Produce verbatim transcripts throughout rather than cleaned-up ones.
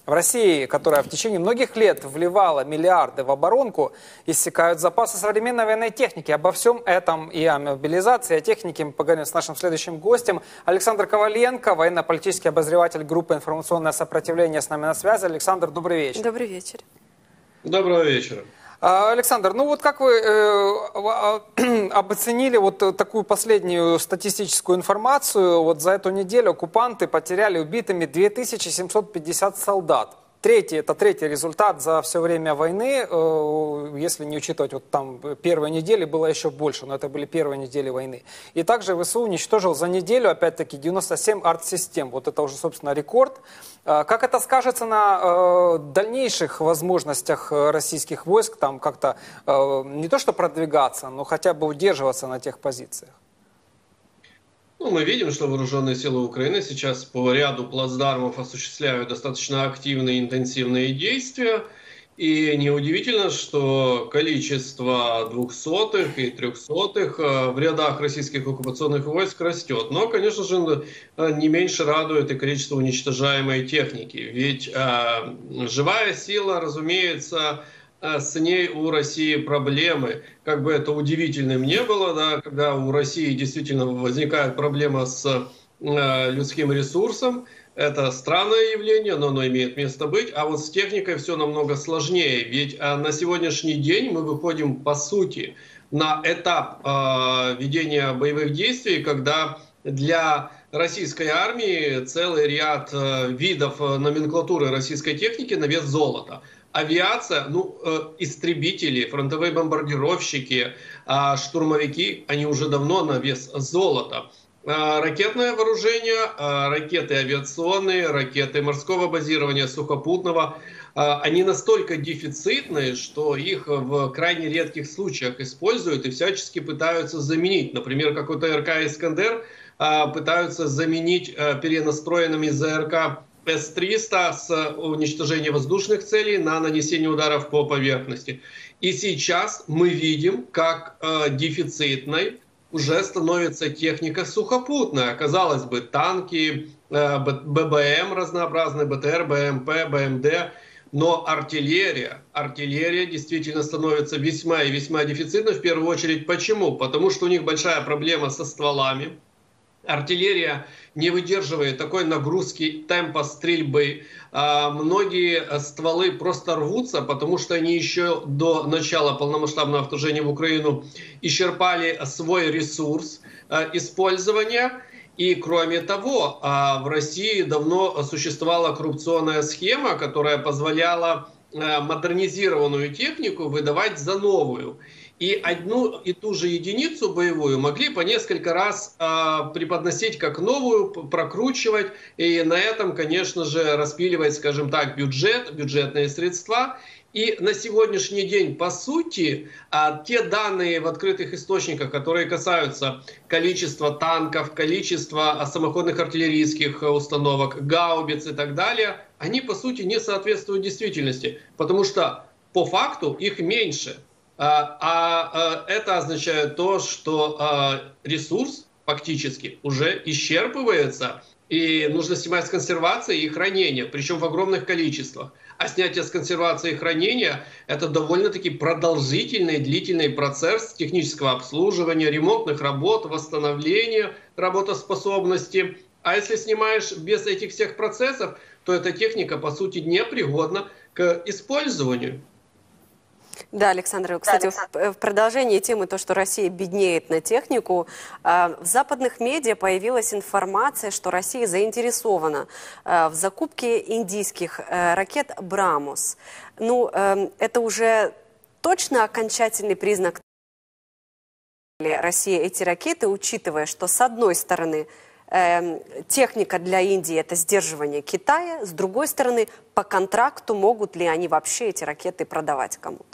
В России, которая в течение многих лет вливала миллиарды в оборонку, иссякают запасы современной военной техники. Обо всем этом и о мобилизации, о технике мы поговорим с нашим следующим гостем. Александр Коваленко, военно-политический обозреватель группы «Информационное сопротивление», с нами на связи. Александр, добрый вечер. Добрый вечер. Доброго вечера. Александр, ну вот как вы э, оценили вот такую последнюю статистическую информацию? Вот за эту неделю оккупанты потеряли убитыми две тысячи семьсот пятьдесят солдат. Третий, это третий результат за все время войны, э, если не учитывать, вот там первые недели было еще больше, но это были первые недели войны. И также ВСУ уничтожил за неделю, опять-таки, девяносто семь арт-систем. Вот это уже, собственно, рекорд. Э, как это скажется на э, дальнейших возможностях российских войск, там как-то э, не то что продвигаться, но хотя бы удерживаться на тех позициях? Ну, мы видим, что вооруженные силы Украины сейчас по ряду плацдармов осуществляют достаточно активные и интенсивные действия. И неудивительно, что количество двухсотых и трехсотых в рядах российских оккупационных войск растет. Но, конечно же, не меньше радует и количество уничтожаемой техники. Ведь э, живая сила, разумеется, с ней у России проблемы. Как бы это удивительным не было, да, когда у России действительно возникает проблема с э, людским ресурсом. Это странное явление, но оно имеет место быть. А вот с техникой все намного сложнее. Ведь э, на сегодняшний день мы выходим, по сути, на этап э, ведения боевых действий, когда для российской армии целый ряд э, видов э, номенклатуры российской техники на вес золота. Авиация, ну, э, истребители, фронтовые бомбардировщики, э, штурмовики, они уже давно на вес золота. Э, ракетное вооружение, э, ракеты авиационные, ракеты морского базирования, сухопутного, э, они настолько дефицитные, что их в крайне редких случаях используют и всячески пытаются заменить. Например, какой-то РК «Искандер» э, пытаются заменить э, перенастроенными ЗРК С триста с уничтожением воздушных целей на нанесение ударов по поверхности. И сейчас мы видим, как э, дефицитной уже становится техника сухопутная. Казалось бы, танки, э, ББМ разнообразные, БТР, БМП, БМД. Но артиллерия, артиллерия действительно становится весьма и весьма дефицитной. В первую очередь почему? Потому что у них большая проблема со стволами. Артиллерия не выдерживает такой нагрузки, темпа стрельбы. Многие стволы просто рвутся, потому что они еще до начала полномасштабного вторжения в Украину исчерпали свой ресурс использования. И кроме того, в России давно существовала коррупционная схема, которая позволяла модернизированную технику выдавать за новую. И одну и ту же единицу боевую могли по несколько раз э, преподносить как новую, прокручивать. И на этом, конечно же, распиливать, скажем так, бюджет, бюджетные средства. И на сегодняшний день, по сути, э, те данные в открытых источниках, которые касаются количества танков, количества самоходных артиллерийских установок, гаубиц и так далее, они, по сути, не соответствуют действительности. Потому что по факту их меньше. А, а это означает то, что а, ресурс фактически уже исчерпывается, и нужно снимать с консервации и хранения, причем в огромных количествах. А снятие с консервации и хранения – это довольно-таки продолжительный, длительный процесс технического обслуживания, ремонтных работ, восстановления работоспособности. А если снимаешь без этих всех процессов, то эта техника, по сути, непригодна к использованию. Да, Александр, кстати, в продолжении темы, то, что Россия беднеет на технику, в западных медиа появилась информация, что Россия заинтересована в закупке индийских ракет «Брамос». Ну, это уже точно окончательный признак России эти ракеты, учитывая, что с одной стороны техника для Индии – это сдерживание Китая, с другой стороны, по контракту могут ли они вообще эти ракеты продавать кому-то?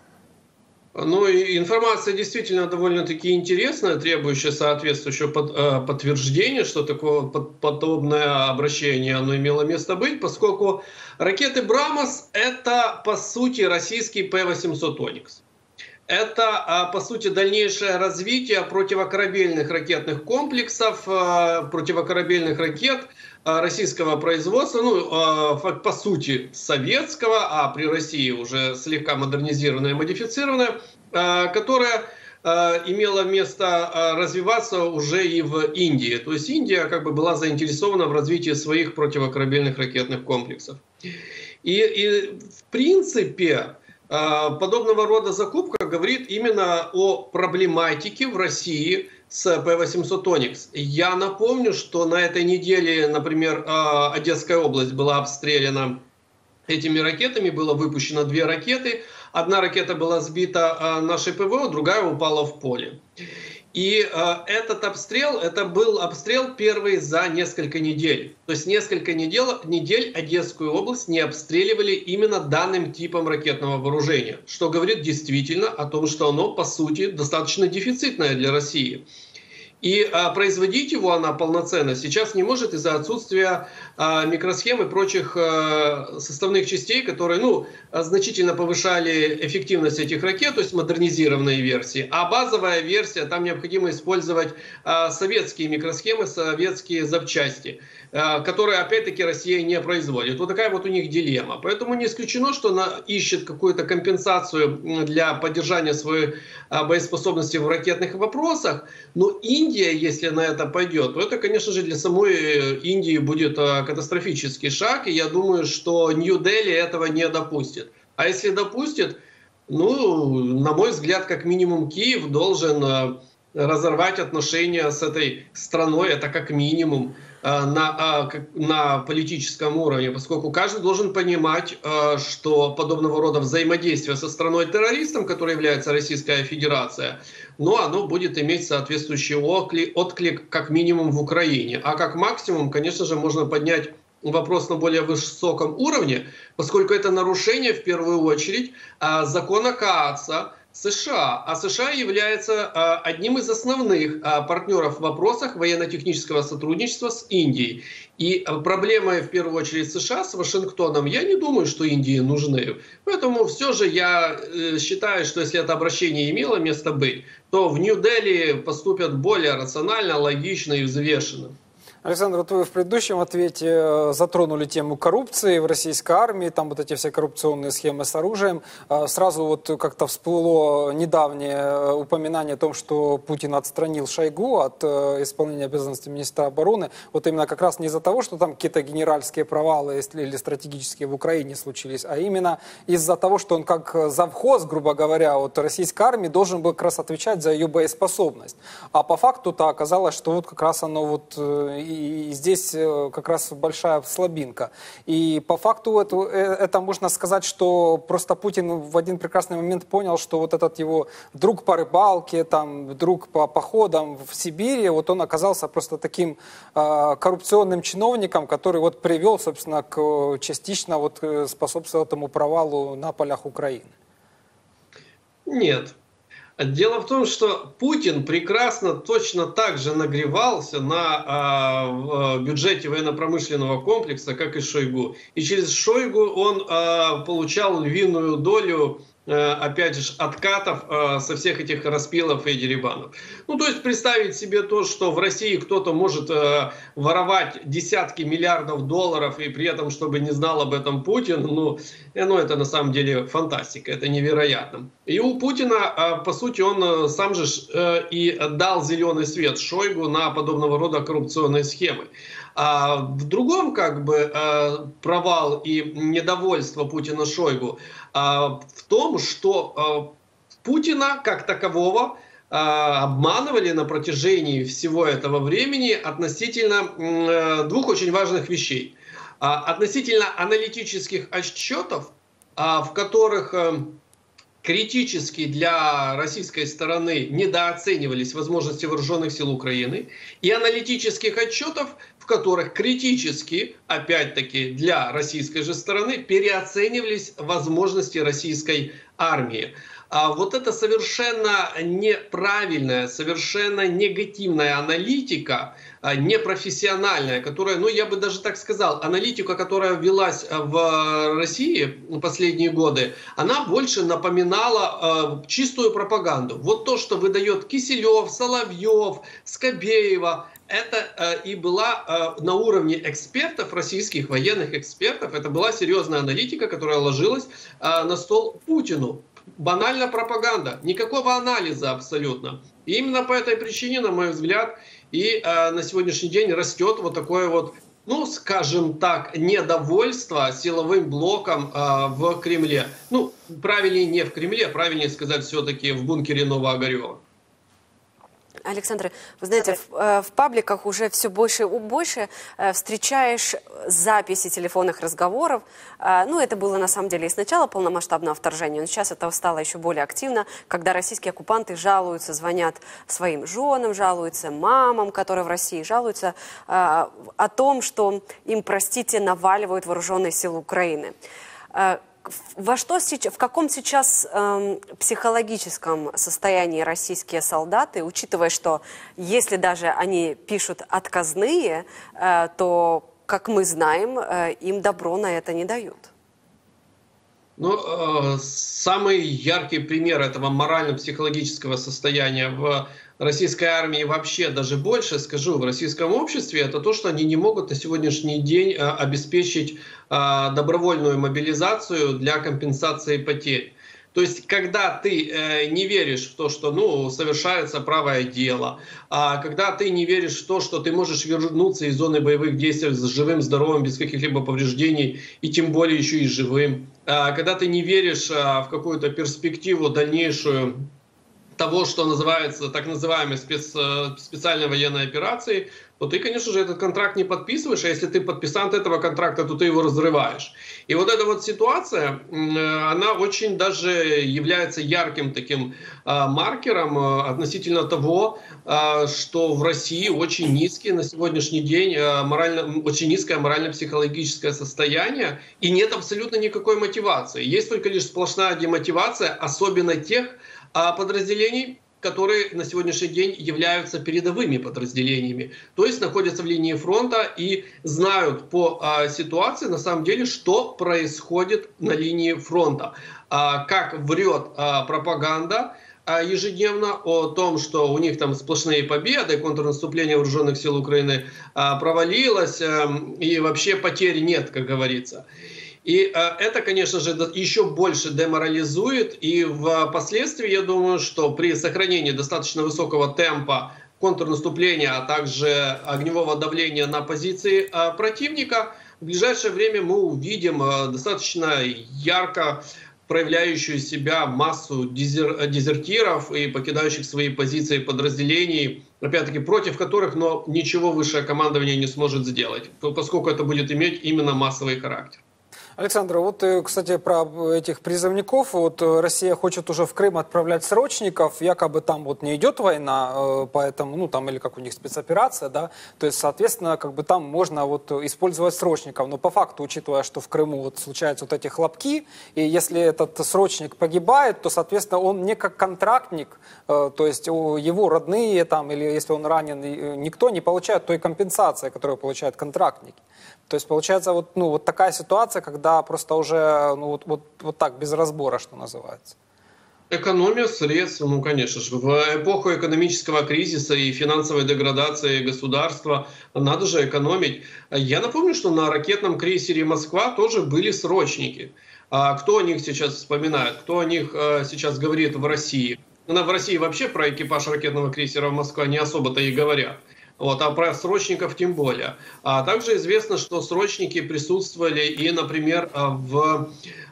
Ну, информация действительно довольно-таки интересная, требующая соответствующего под, э, подтверждения, что такое под, подобное обращение оно имело место быть, поскольку ракеты «Брамос» — это, по сути, российский П восемьсот «Оникс». Это, по сути, дальнейшее развитие противокорабельных ракетных комплексов, противокорабельных ракет, российского производства, ну, по сути, советского, а при России уже слегка модернизированная, модифицированная, которая имела место развиваться уже и в Индии. То есть Индия как бы была заинтересована в развитии своих противокорабельных ракетных комплексов. И, и в принципе, подобного рода закупка говорит именно о проблематике в России с П восемьсот Оникс. Я напомню, что на этой неделе, например, Одесская область была обстреляна этими ракетами, было выпущено две ракеты. Одна ракета была сбита нашей ПВО, другая упала в поле. И э, этот обстрел, это был обстрел первый за несколько недель. То есть несколько недель, недель Одесскую область не обстреливали именно данным типом ракетного вооружения. Что говорит действительно о том, что оно, по сути, достаточно дефицитное для России. И а, производить его она полноценно сейчас не может из-за отсутствия а, микросхем и прочих а, составных частей, которые ну, значительно повышали эффективность этих ракет, то есть модернизированные версии. А базовая версия, там необходимо использовать а, советские микросхемы, советские запчасти, а, которые опять-таки Россия не производит. Вот такая вот у них дилемма. Поэтому не исключено, что она ищет какую-то компенсацию для поддержания своей а, боеспособности в ракетных вопросах. Но Индия, если на это пойдет, то это, конечно же, для самой Индии будет катастрофический шаг. И я думаю, что Нью-Дели этого не допустит. А если допустит, ну, на мой взгляд, как минимум Киев должен разорвать отношения с этой страной. Это как минимум на, на политическом уровне. Поскольку каждый должен понимать, что подобного рода взаимодействие со страной-террористом, которой является Российская Федерация, но оно будет иметь соответствующий отклик как минимум в Украине. А как максимум, конечно же, можно поднять вопрос на более высоком уровне, поскольку это нарушение в первую очередь закона КААЦа США. А США является одним из основных партнеров в вопросах военно-технического сотрудничества с Индией. И проблемы в первую очередь США с Вашингтоном, я не думаю, что Индии нужны. Поэтому все же я считаю, что если это обращение имело место быть, то в Нью-Дели поступят более рационально, логично и взвешенно. Александр, вот вы в предыдущем ответе затронули тему коррупции в российской армии, там вот эти все коррупционные схемы с оружием. Сразу вот как-то всплыло недавнее упоминание о том, что Путин отстранил Шойгу от исполнения обязанностей министра обороны. Вот именно как раз не из-за того, что там какие-то генеральские провалы или стратегические в Украине случились, а именно из-за того, что он как завхоз, грубо говоря, от российской армии должен был как раз отвечать за ее боеспособность. А по факту-то оказалось, что вот как раз оно вот и И здесь как раз большая слабинка. И по факту это, это можно сказать, что просто Путин в один прекрасный момент понял, что вот этот его друг по рыбалке, там, друг по походам в Сибири, вот он оказался просто таким э, коррупционным чиновником, который вот привел, собственно, к, частично вот способствовал этому провалу на полях Украины. Нет. Дело в том, что Путин прекрасно точно так же нагревался на э, бюджете военно-промышленного комплекса, как и Шойгу. И через Шойгу он э, получал львиную долю, э, опять же, откатов э, со всех этих распилов и дерибанов. Ну, то есть представить себе то, что в России кто-то может э, воровать десятки миллиардов долларов, и при этом, чтобы не знал об этом Путин, ну, ну это на самом деле фантастика, это невероятно. И у Путина, по сути, он сам же и дал зеленый свет Шойгу на подобного рода коррупционные схемы. А в другом как бы провал и недовольство Путина Шойгу в том, что Путина как такового обманывали на протяжении всего этого времени относительно двух очень важных вещей. Относительно аналитических отчетов, в которых критически для российской стороны недооценивались возможности вооруженных сил Украины, и аналитических отчетов, в которых критически, опять-таки, для российской же стороны переоценивались возможности российской армии. А вот это совершенно неправильная, совершенно негативная аналитика, непрофессиональная, которая, ну я бы даже так сказал, аналитика, которая велась в России последние годы, она больше напоминала э, чистую пропаганду. Вот то, что выдает Киселев, Соловьев, Скобеева, это и была на уровне экспертов, российских военных экспертов, это была серьезная аналитика, которая ложилась на стол Путину. Банальная пропаганда, никакого анализа абсолютно. И именно по этой причине, на мой взгляд, и на сегодняшний день растет вот такое вот, ну, скажем так, недовольство силовым блоком э, в Кремле. Ну, правильнее не в Кремле, правильнее сказать все-таки в бункере Новоогарева. Александр, вы знаете, в, в пабликах уже все больше и больше встречаешь записи телефонных разговоров. Ну, это было на самом деле и с начала полномасштабного вторжения, но сейчас это стало еще более активно, когда российские оккупанты жалуются, звонят своим женам, жалуются мамам, которые в России, жалуются о том, что им, простите, наваливают вооруженные силы Украины. Во что, в каком сейчас э, психологическом состоянии российские солдаты, учитывая, что если даже они пишут отказные, э, то, как мы знаем, э, им добро на это не дают? Ну, э, самый яркий пример этого морально-психологического состояния в российской армии, вообще даже больше, скажу, в российском обществе, это то, что они не могут на сегодняшний день э, обеспечить э, добровольную мобилизацию для компенсации потерь. То есть, когда ты э, не веришь в то, что ну, совершается правое дело, а когда ты не веришь в то, что ты можешь вернуться из зоны боевых действий с живым, здоровым, без каких-либо повреждений, и тем более еще и живым, а когда ты не веришь а, в какую-то перспективу дальнейшую того, что называется так называемой спец, специальной военной операцией, то ты, конечно же, этот контракт не подписываешь, а если ты подписант этого контракта, то ты его разрываешь. И вот эта вот ситуация, она очень даже является ярким таким маркером относительно того, что в России очень низкий на сегодняшний день морально, очень низкое морально-психологическое состояние, и нет абсолютно никакой мотивации. Есть только лишь сплошная демотивация, особенно тех подразделений, которые на сегодняшний день являются передовыми подразделениями, то есть находятся в линии фронта и знают по а, ситуации на самом деле, что происходит на линии фронта, а, как врет а, пропаганда а, ежедневно о том, что у них там сплошные победы, контрнаступление вооруженных сил Украины а, провалилось а, и вообще потерь нет, как говорится. И э, это, конечно же, еще больше деморализует, и впоследствии, я думаю, что при сохранении достаточно высокого темпа контрнаступления, а также огневого давления на позиции э, противника, в ближайшее время мы увидим э, достаточно ярко проявляющую себя массу дезер, дезертиров и покидающих свои позиции подразделений, опять-таки против которых, но ничего высшее командование не сможет сделать, поскольку это будет иметь именно массовый характер. Александр, вот, кстати, про этих призывников. Вот Россия хочет уже в Крым отправлять срочников, якобы там вот не идет война, поэтому, ну, там, или как у них спецоперация, да, то есть, соответственно, как бы там можно вот использовать срочников, но по факту, учитывая, что в Крыму вот случаются вот эти хлопки, и если этот срочник погибает, то, соответственно, он не как контрактник, то есть его родные там, или если он ранен, никто не получает той компенсации, которую получают контрактники. То есть получается вот, ну, вот такая ситуация, когда просто уже ну, вот, вот, вот так, без разбора, что называется. Экономия средств, ну, конечно же. В эпоху экономического кризиса и финансовой деградации государства надо же экономить. Я напомню, что на ракетном крейсере «Москва» тоже были срочники. А кто о них сейчас вспоминает? Кто о них сейчас говорит в России? В России вообще про экипаж ракетного крейсера «Москва» не особо-то и говорят. Вот, а про срочников тем более. А также известно, что срочники присутствовали и, например, в,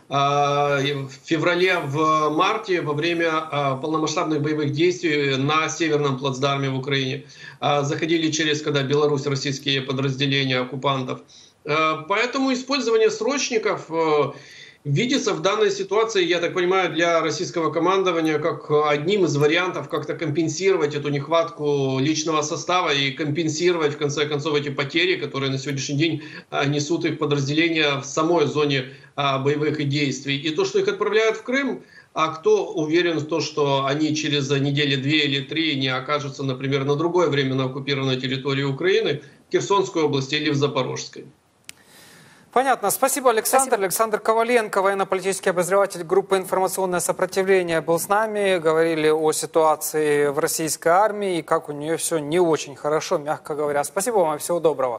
в феврале, в марте во время полномасштабных боевых действий на северном плацдарме в Украине. Заходили через, когда Беларусь, российские подразделения оккупантов. Поэтому использование срочников видится в данной ситуации, я так понимаю, для российского командования как одним из вариантов как-то компенсировать эту нехватку личного состава и компенсировать, в конце концов, эти потери, которые на сегодняшний день несут их подразделения в самой зоне боевых действий. И то, что их отправляют в Крым, а кто уверен в том, что они через недели две или три не окажутся, например, на другое время на оккупированной территории Украины, в Херсонской области или в Запорожской? Понятно. Спасибо, Александр. Спасибо. Александр Коваленко, военно-политический обозреватель группы «Информационное сопротивление», был с нами. Говорили о ситуации в российской армии и как у нее все не очень хорошо, мягко говоря. Спасибо вам и всего доброго.